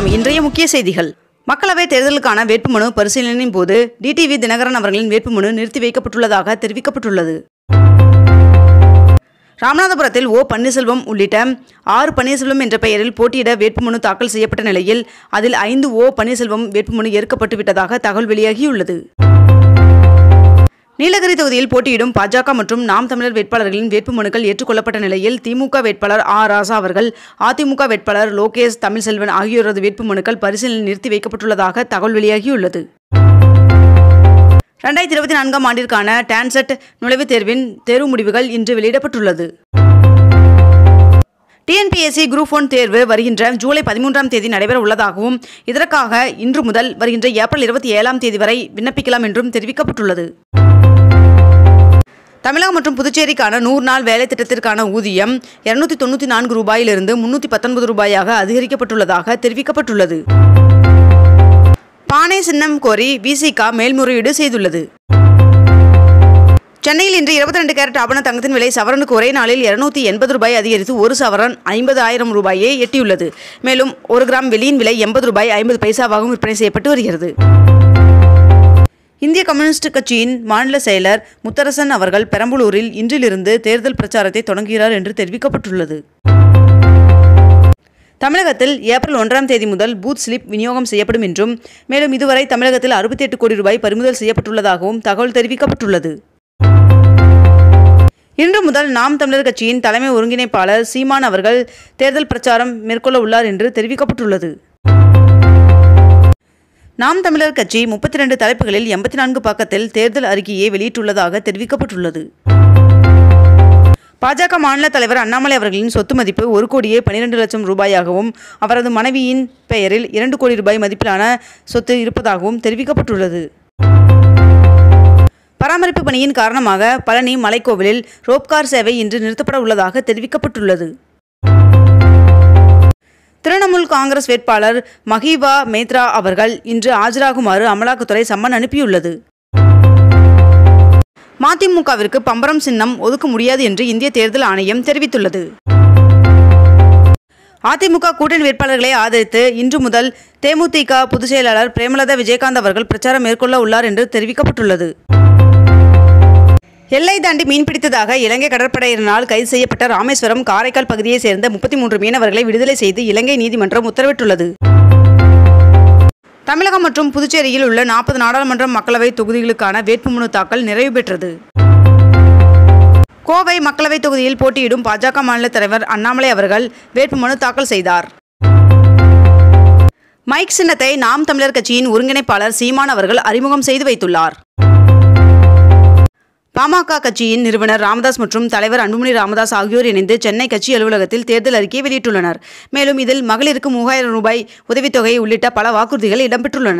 வணக்கம். இன்றைய முக்கிய செய்திகள். மக்களவை தேர்தலுக்கான வேட்புமனு பரிசீலனையின் போது டிடிவி தினகரன் அவர்களின் வேட்புமனு நிறுத்தி வைக்கப்பட்டுள்ளதாக தெரிவிக்கப்பட்டுள்ளது. ராமநாதபுரத்தில் ஓ பன்னீர்செல்வம் உள்ளிட்ட 6 பன்னீர்செல்வம் என்ற பெயரில் போட்டியிட வேட்புமனு தாக்கல் செய்யப்பட்ட நிலையில் அதில் 5 ஓ பன்னீர்செல்வம் வேட்புமனு ஏற்கப்பட்டு விட்டதாக தகவல் வெளியாகியுள்ளது. நீலகிரி தொகுதியில் போட்டியிடும் பாஜக மற்றும் நாம் தமிழர் வேட்பாளர்களின் வேட்புமனுக்கள் ஏற்றுக்கொள்ளப்பட்ட நிலையில் திமுக வேட்பாளர் ஆ. ராசா அவர்கள், அதிமுக வேட்பாளர் லோகேஷ் தமிழ்செல்வன் ஆகியோரது வேட்புமனுக்கள் பரிசீலனை நிறுத்தி வைக்கப்பட்டுள்ளதாக தகவல் வெளியாகியுள்ளது. 2024ஆம் ஆண்டிற்கான டான்செட் நுழைவுத் தேர்வின் தேர்வு முடிவுகள் இன்று வெளியிடப்பட்டுள்ளது. டிஎன்பிஎஸ்சி குரூப் 1 தேர்வு வருகின்ற ஜூலை 13ஆம் தேதி நடைபெற உள்ளதாகவும் இதற்காக இன்று முதல் வருகின்ற ஏப்ரல் 27ஆம் தேதி வரை விண்ணப்பிக்கலாம் என்றும் தெரிவிக்கப்பட்டுள்ளது. தமிழகம் மற்றும் புதுச்சேரிக்கான 100 நாள் வேலை திட்டத்திற்கான ஊதியம் 294 ரூபாயிலிருந்து 319 ரூபாயாக அதிகரிக்கப்பட்டுள்ளதாக தெரிவிக்கப்பட்டுள்ளது. பானை சின்னம் கோரி விசிக மேல்முறையீடு செய்துள்ளது. சென்னையில் இன்று 22 கேரட் ஆபண தங்கத்தின் விலை சவரனுக்கு ஒரே நாளில் 280 ரூபாய் அதிகரித்து 1 சவரன் 50,000 ரூபாயை எட்டியுள்ளது. மேலும் 1 கிராம் வெள்ளியின் விலை 80 ரூபாய் 50 பைசாவாகவும் விற்பனை செய்யப்பட்டு வருகிறது. இந்திய கம்யூனிஸ்ட் கட்சியின் மாநில செயலர் முத்தரசன் அவர்கள் பெரம்பலூரில் இன்றிலிருந்து தேர்தல் பிரச்சாரத்தை தொடங்குகிறார் என்று தெரிவிக்கப்பட்டுள்ளது. தமிழகத்தில் ஏப்ரல் 1ஆம் தேதி முதல் பூத் ஸ்லிப் விநியோகம் செய்யப்படும் என்றும், மேலும் இதுவரை தமிழகத்தில் 68 கோடி ரூபாய் பறிமுதல் செய்யப்பட்டுள்ளதாகவும் தகவல் தெரிவிக்கப்பட்டுள்ளது. இன்று முதல் நாம் தமிழர் கட்சியின் தலைமை ஒருங்கிணைப்பாளர் சீமான் அவர்கள் தேர்தல் பிரச்சாரம் மேற்கொள்ள உள்ளார் என்று தெரிவிக்கப்பட்டுள்ளது. நாம் தமிழர் கட்சி 32 தலைப்புகளில் 84 பக்கத்தில் தேர்தல் அறிக்கையை வெளியிட்டுள்ளதாக தெரிவிக்கப்பட்டுள்ளது. பாஜக மாநில தலைவர் அண்ணாமலை அவர்களின் சொத்து மதிப்பு 1,12,00,000 ரூபாயாகவும் அவரது மனைவியின் பெயரில் 2 கோடி ரூபாய் மதிப்பிலான சொத்து இருப்பதாகவும் தெரிவிக்கப்பட்டுள்ளது. பராமரிப்பு பணியின் காரணமாக பழனி மலைக்கோவிலில் ரோப்கார் சேவை இன்று நிறுத்தப்பட உள்ளதாக தெரிவிக்கப்பட்டுள்ளது. திரிணாமுல் காங்கிரஸ் வேட்பாளர் மஹிவா மேத்ரா அவர்கள் இன்று ஆஜராகுமாறு அமலாக்கத்துறை சம்மன் அனுப்பியுள்ளது. மதிமுகவிற்கு பம்பரம் சின்னம் ஒதுக்க முடியாது என்று இந்திய தேர்தல் ஆணையம் தெரிவித்துள்ளது. அதிமுக கூட்டணி வேட்பாளர்களை ஆதரித்து இன்று முதல் தேமுதிக பொதுச் செயலாளர் பிரேமலதா விஜயகாந்த் அவர்கள் பிரச்சாரம் மேற்கொள்ள உள்ளார் என்று தெரிவிக்கப்பட்டுள்ளது. எல்லை தாண்டி மீன்பிடித்ததாக இலங்கை கடற்படையினரால் கைது செய்யப்பட்ட ராமேஸ்வரம், காரைக்கால் பகுதியைச் சேர்ந்த 33 மீனவர்களை விடுதலை செய்து இலங்கை நீதிமன்றம் உத்தரவிட்டுள்ளது. தமிழகம் மற்றும் புதுச்சேரியில் உள்ள 40 நாடாளுமன்ற மக்களவை தொகுதிகளுக்கான வேட்புமனு தாக்கல் நிறைவு பெற்றது. கோவை மக்களவை தொகுதியில் போட்டியிடும் பாஜக மாநில தலைவர் அண்ணாமலை அவர்கள் வேட்புமனு தாக்கல் செய்தார். மைக் சின்னத்தை நாம் தமிழர் கட்சியின் ஒருங்கிணைப்பாளர் சீமான் அவர்கள் அறிமுகம் செய்து வைத்துள்ளார். பாமக கட்சியின் நிறுவனர் ராமதாஸ் மற்றும் தலைவர் அன்புமணி ராமதாஸ் ஆகியோர் இணைந்து சென்னை கட்சி அலுவலகத்தில் தேர்தல் அறிக்கையை வெளியிட்டுள்ளனர். மேலும் இதில் மகளிருக்கு 3000 ரூபாய் உதவித்தொகை உள்ளிட்ட பல வாக்குறுதிகள் இடம்பெற்றுள்ளன.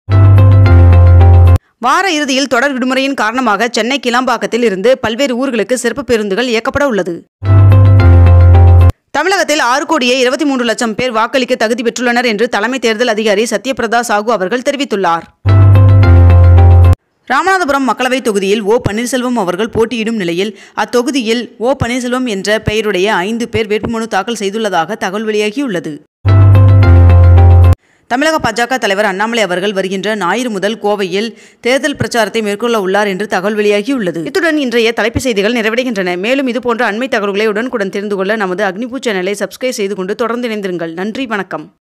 வார இறுதியில் தொடர் விடுமுறையின் காரணமாக சென்னை கிளாம்பாக்கத்தில் இருந்து பல்வேறு ஊர்களுக்கு சிறப்பு பேருந்துகள் இயக்கப்பட உள்ளது. தமிழகத்தில் 6,23,00,000 பேர் வாக்களிக்க தகுதி பெற்றுள்ளனர் என்று தலைமை தேர்தல் அதிகாரி சத்யபிரதா சாஹூ அவர்கள் தெரிவித்துள்ளார். ராமநாதபுரம் மக்களவை தொகுதியில் ஓ பன்னீர்செல்வம் அவர்கள் போட்டியிடும் நிலையில் அத்தொகுதியில் ஓ பன்னீர்செல்வம் என்ற பெயருடைய 5 பேர் வேட்புமனு தாக்கல் செய்துள்ளதாக தகவல் வெளியாகியுள்ளது. தமிழக பாஜக தலைவர் அண்ணாமலை அவர்கள் வருகின்ற ஞாயிறு முதல் கோவையில் தேர்தல் பிரச்சாரத்தை மேற்கொள்ள உள்ளார் என்று தகவல் வெளியாகியுள்ளது. இத்துடன் இன்றைய தலைப்புச் செய்திகள் நிறைவடைகின்றன. மேலும் இதுபோன்ற அண்மை தகவல்களை உடனுக்குடன் தெரிந்து கொள்ள நமது அக்னிபூ சேனலை சப்ஸ்கிரைப் செய்து கொண்டு தொடர்ந்து இணைந்திருங்கள். நன்றி, வணக்கம்.